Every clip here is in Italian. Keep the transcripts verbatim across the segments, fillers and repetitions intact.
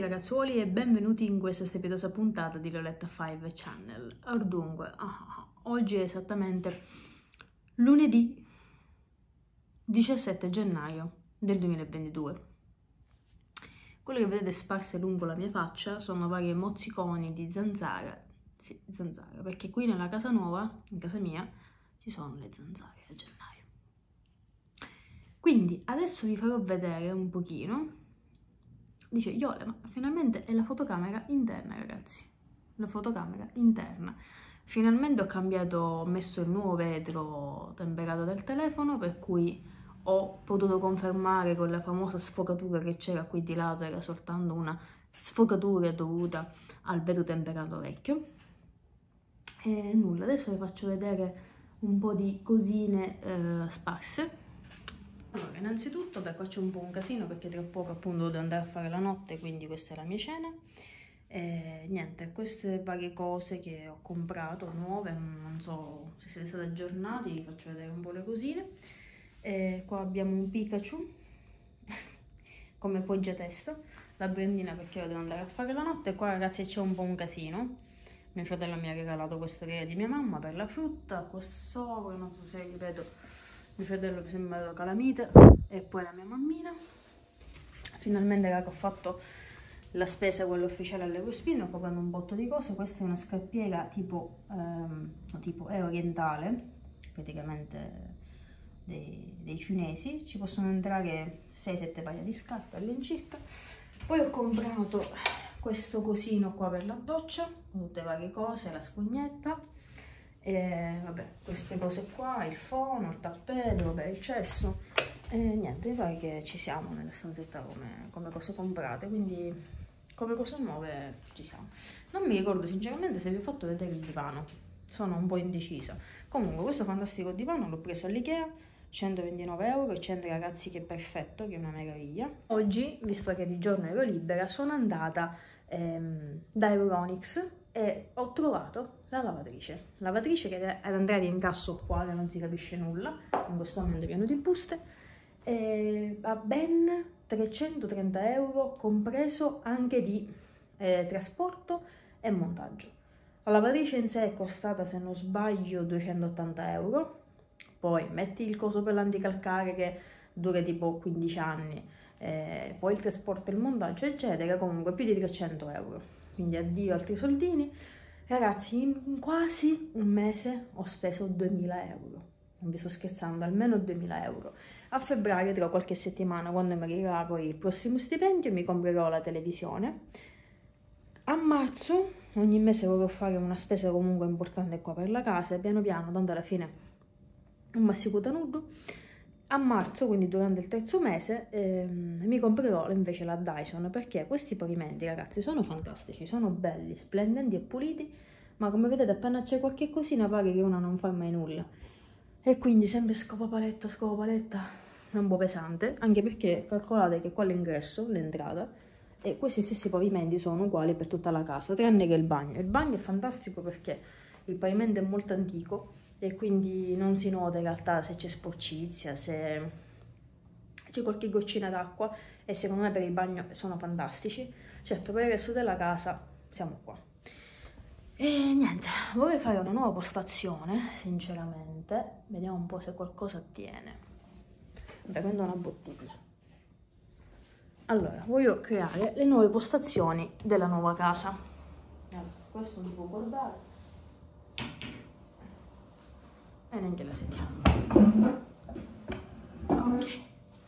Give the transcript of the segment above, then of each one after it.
ragazzuoli e benvenuti in questa strepitosa puntata di Loletta cinque Channel. Or dunque, ah, oggi è esattamente lunedì diciassette gennaio del duemilaventidue. Quello che vedete sparse lungo la mia faccia sono vari mozziconi di zanzara, sì, zanzara, perché qui nella casa nuova, in casa mia, ci sono le zanzare a gennaio. Quindi adesso vi farò vedere un pochino. Dice Iole, ma finalmente è la fotocamera interna, ragazzi. La fotocamera interna. Finalmente ho cambiato, ho messo il nuovo vetro temperato del telefono, per cui ho potuto confermare con la famosa sfocatura che c'era qui di lato, era soltanto una sfocatura dovuta al vetro temperato vecchio. E nulla, adesso vi faccio vedere un po' di cosine eh, sparse. Allora, innanzitutto, beh, qua c'è un po' un casino perché tra poco appunto devo andare a fare la notte, quindi questa è la mia cena. E niente, queste varie cose che ho comprato, nuove, non so se siete stati aggiornati, vi faccio vedere un po' le cosine. E qua abbiamo un Pikachu, come poggiatesta, la brandina perché io devo andare a fare la notte. E qua ragazzi c'è un po' un casino. Mio fratello mi ha regalato questo che è di mia mamma per la frutta, qua sopra, non so se ripeto. Mio fratello mi sembra la calamita e poi la mia mammina. Finalmente raga, ho fatto la spesa, quella ufficiale all'Eurospin, ho comprato un botto di cose. Questa è una scarpiera tipo, ehm, no, tipo è orientale, praticamente dei, dei cinesi. Ci possono entrare sei sette paia di scarpe all'incirca. Poi ho comprato questo cosino qua per la doccia, con tutte le varie cose, la spugnetta. E vabbè, queste cose qua, il fono, il tappeto, vabbè, il cesso e niente, mi pare che ci siamo nella stanzetta come, come cose comprate, quindi come cose nuove ci siamo. Non mi ricordo sinceramente se vi ho fatto vedere il divano, sono un po' indecisa. Comunque questo fantastico divano l'ho preso all'Ikea, centoventinove euro, e c'entra ragazzi che è perfetto, che è una meraviglia. Oggi, visto che di giorno ero libera, sono andata ehm, da Euronics e ho trovato la lavatrice, lavatrice che è ad andare in incasso qua, che non si capisce nulla, in questo momento è pieno di buste, e a ben trecentotrenta euro, compreso anche di eh, trasporto e montaggio. La lavatrice in sé è costata, se non sbaglio, duecentottanta euro, poi metti il coso per l'anticalcare che dura tipo quindici anni, eh, poi il trasporto e il montaggio eccetera, comunque più di trecento euro, quindi addio altri soldini. Ragazzi, in quasi un mese ho speso duemila euro, non vi sto scherzando, almeno duemila euro. A febbraio, tra qualche settimana, quando mi arriverà poi il prossimo stipendio, mi comprerò la televisione. A marzo, ogni mese vorrò fare una spesa comunque importante qua per la casa, e piano piano, tanto alla fine non mi assicura nudo. A marzo, quindi durante il terzo mese, ehm, mi comprerò invece la Dyson, perché questi pavimenti, ragazzi, sono fantastici, sono belli, splendenti e puliti, ma come vedete appena c'è qualche cosina pare che una non fa mai nulla. E quindi sempre scopa paletta, scopa paletta, è un po' pesante, anche perché calcolate che qua l'ingresso, l'entrata, e questi stessi pavimenti sono uguali per tutta la casa, tranne che il bagno. Il bagno è fantastico perché il pavimento è molto antico, e quindi non si nota in realtà se c'è sporcizia, se c'è qualche goccina d'acqua, e secondo me per il bagno sono fantastici. Certo, per il resto della casa siamo qua. E niente, vorrei fare una nuova postazione, sinceramente. Vediamo un po' se qualcosa attiene. Vabbè, prendo una bottiglia. Allora, voglio creare le nuove postazioni della nuova casa. Allora, questo si può guardare. E neanche la sentiamo. Ok.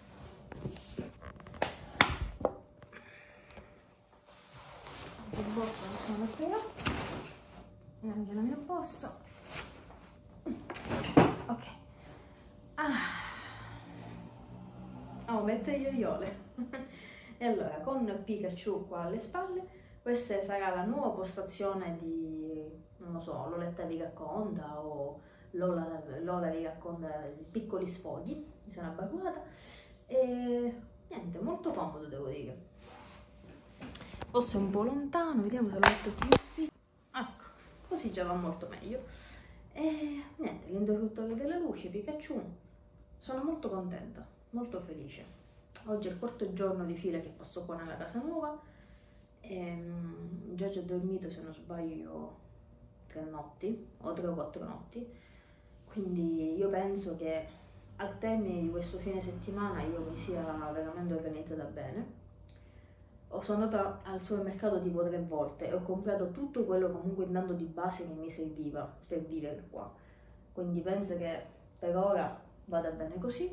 Il borso lo metterò. E anche la mia borsa. Ok. Ah. Oh, mette io iole. E allora, con Pikachu qua alle spalle, questa sarà la nuova postazione di, non lo so, Loletta vi racconta o Lola, Lola vi racconta piccoli sfoghi, mi sono abbaguata e niente, molto comodo devo dire. Forse un po' lontano, vediamo se lo metto più qui. Ecco, così già va molto meglio. E niente, l'interruttore delle luci, Pikachu, sono molto contenta, molto felice. Oggi è il quarto giorno di fila che passo qua nella casa nuova e um, già ci ho dormito, se non sbaglio, tre notti o tre o quattro notti, quindi io penso che al termine di questo fine settimana io mi sia veramente organizzata bene. Ho sono andata al supermercato tipo tre volte e ho comprato tutto quello comunque intanto di base che mi serviva per vivere qua, quindi penso che per ora vada bene così.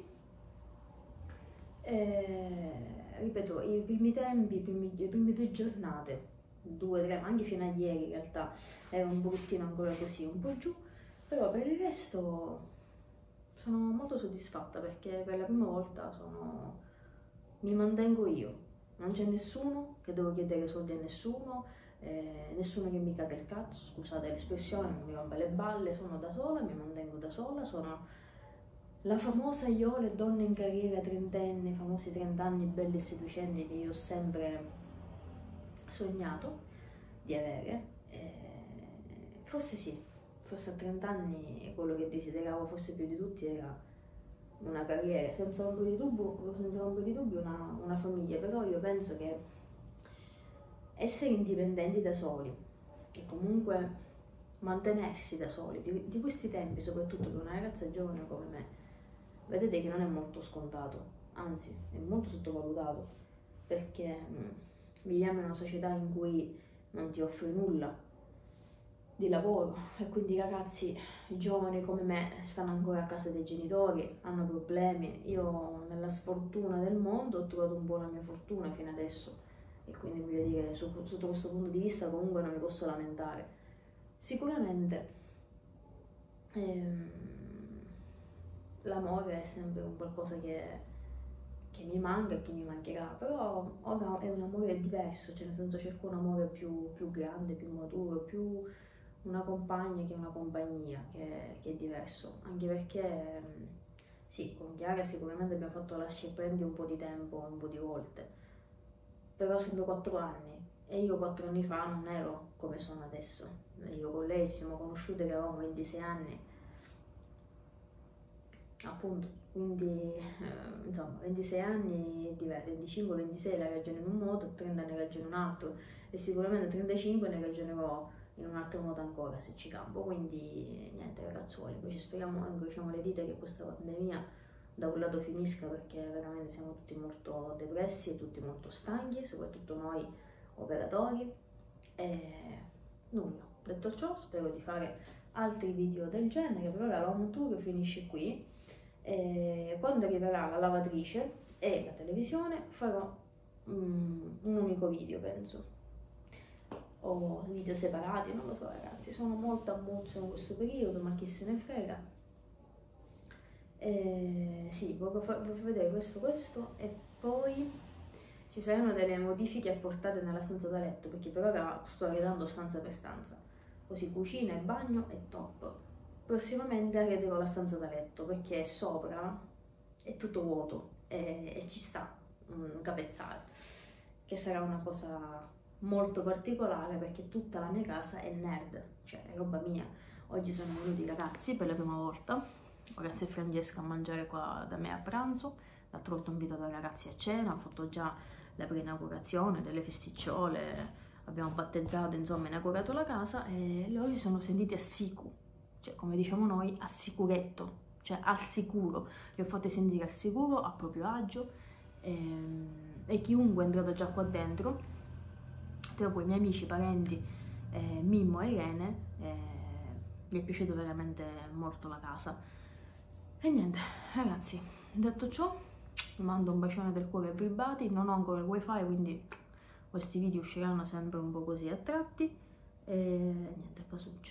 E, ripeto, i primi tempi, i primi, le prime due giornate, due, tre, ma anche fino a ieri in realtà ero un pochettino ancora così, un po' giù, però per il resto sono molto soddisfatta perché per la prima volta sono, mi mantengo io, non c'è nessuno che devo chiedere soldi a nessuno, eh, nessuno che mi caga il cazzo, scusate l'espressione, non mi rompe le balle, sono da sola, mi mantengo da sola, sono la famosa Iole, donna in carriera, trentenne, i famosi trenta anni belli e seducenti che io ho sempre sognato di avere. E forse sì, forse a trenta anni quello che desideravo forse più di tutti era una carriera, senza ombra di dubbio, senza ombra di dubbio una, una famiglia, però io penso che essere indipendenti da soli e comunque mantenersi da soli, di, di questi tempi, soprattutto per una ragazza giovane come me, vedete che non è molto scontato, anzi è molto sottovalutato, perché mh, viviamo in una società in cui non ti offre nulla di lavoro e quindi i ragazzi giovani come me stanno ancora a casa dei genitori, hanno problemi. Io nella sfortuna del mondo ho trovato un po' la mia fortuna fino adesso e quindi voglio dire, su, sotto questo punto di vista comunque non mi posso lamentare. Sicuramente ehm, l'amore è sempre un qualcosa che, che mi manca e che mi mancherà, però ora è un amore diverso, cioè nel senso cerco un amore più, più grande, più maturo, più una compagna che una compagnia, che, che è diverso, anche perché sì, con Chiara sicuramente abbiamo fatto lasci e prendi un po' di tempo, un po' di volte, però essendo quattro anni e io quattro anni fa non ero come sono adesso, io con lei ci siamo conosciute che avevamo ventisei anni, appunto, quindi eh, insomma ventisei anni è diverso, venticinque ventisei la ragiono in un modo, trenta ne ragiono in un altro e sicuramente trentacinque ne ragionerò in un altro modo ancora se ci campo, quindi niente ragazzuoli, poi ci speriamo, incrociamo le dita che questa pandemia da un lato finisca perché veramente siamo tutti molto depressi e tutti molto stanchi, soprattutto noi operatori e nulla, detto ciò spero di fare altri video del genere, per ora la home tour finisce qui e quando arriverà la lavatrice e la televisione farò um, un unico video penso o video separati, non lo so ragazzi, sono molto a muzzo in questo periodo, ma chi se ne frega. E sì, voglio farvi vedere questo, questo e poi ci saranno delle modifiche apportate nella stanza da letto, perché per ora sto arredando stanza per stanza, così cucina e bagno è top. Prossimamente arrederò la stanza da letto, perché sopra è tutto vuoto e, e ci sta un capezzale, che sarà una cosa molto particolare perché tutta la mia casa è nerd, cioè è roba mia. Oggi sono venuti i ragazzi per la prima volta, ragazzi e Francesca a mangiare qua da me a pranzo, l'altra volta ho invitato i ragazzi a cena, ho fatto già la pre-inaugurazione, delle festicciole, abbiamo battezzato, insomma, inaugurato la casa e loro si sono sentiti a sicu, cioè come diciamo noi, a sicuretto, cioè al sicuro, li ho fatti sentire al sicuro, a proprio agio e, e chiunque è entrato già qua dentro, tra cui i miei amici, parenti, eh, Mimmo e Irene, eh, gli è piaciuta veramente molto la casa. E niente, ragazzi, detto ciò, vi mando un bacione del cuore a everybody, non ho ancora il wifi, quindi questi video usciranno sempre un po' così a tratti, e niente, casucce.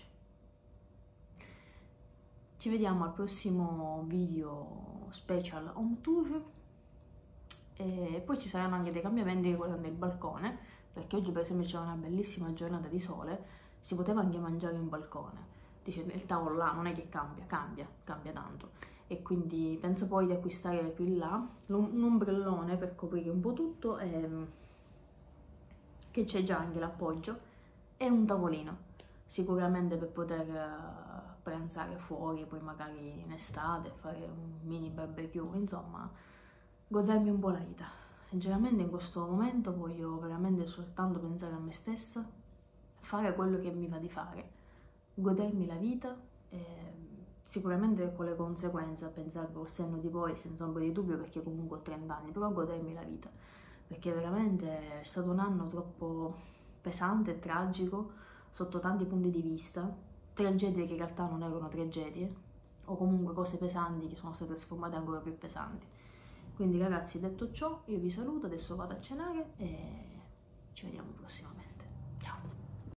Ci vediamo al prossimo video special home tour, e poi ci saranno anche dei cambiamenti riguardanti il balcone, perché oggi per esempio c'era una bellissima giornata di sole, si poteva anche mangiare in balcone. Dice, il tavolo là non è che cambia, cambia, cambia tanto. E quindi penso poi di acquistare più in là un ombrellone per coprire un po' tutto, e, che c'è già anche l'appoggio, e un tavolino, sicuramente per poter uh, pranzare fuori, poi magari in estate, fare un mini barbecue, insomma, godermi un po' la vita. sinceramente in questo momento voglio veramente soltanto pensare a me stessa, fare quello che mi va di fare, godermi la vita, e sicuramente con le conseguenze, a pensare col senno di poi, senza un po' di dubbio, perché comunque ho trenta anni, però godermi la vita, perché veramente è stato un anno troppo pesante e tragico sotto tanti punti di vista, tragedie che in realtà non erano tragedie, o comunque cose pesanti che sono state trasformate ancora più pesanti. Quindi ragazzi, detto ciò, io vi saluto, adesso vado a cenare e ci vediamo prossimamente.